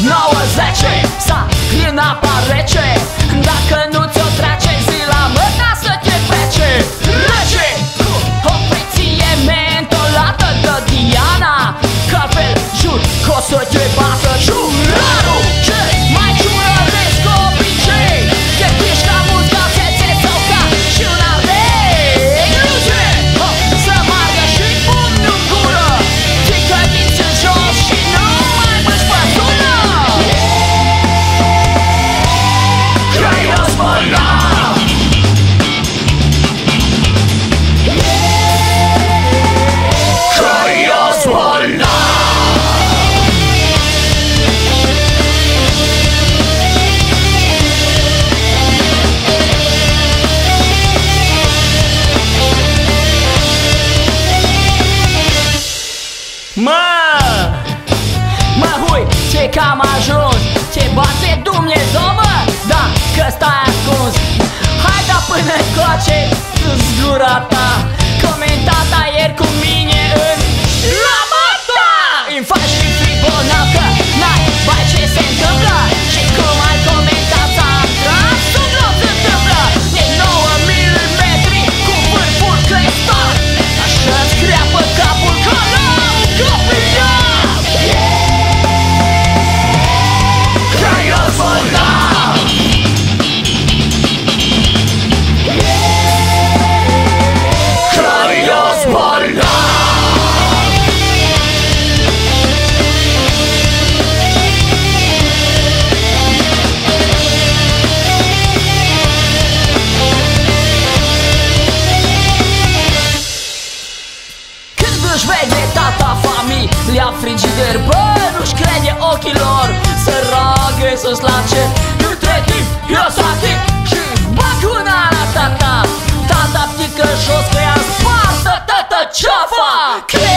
9-10 s-a în apa rece. Dacă nu ți-o trece zi la mâna să te plece. Rece o preție mentolată de Diana, că altfel jur că o să te bată jurarul. Ce mai jurăresc obicei, te piși ca muzica țețe sau ca și un ardei. Luce să margă și pumn în gură, țică dinți în jos și nu mai mâși pe sună. Craios bolnav, Craios bolnav. Mă, hui, ce cam ajuns, ce bate Dumnezeu, mă, da, că stai ascuns. Hai da până coace zgura ta, comentata ieri cu mine în Ramata. Îmi faci și fribonav că n-ai bai ce se întâmplă și cum ai comentat s-a tras sub loc se întâmplă. E 9 milimetri cu vârful crestor, așa-ți creapă capul că n-au copiat. Craios bolnav, Craios bolnav. Când își vede tata familia frigider, bă, nu-și crede ochilor, să roage sus la cer. Între timp eu s-atic și bag una la tata. Tata pică jos că i-a spartă tătă ceafa.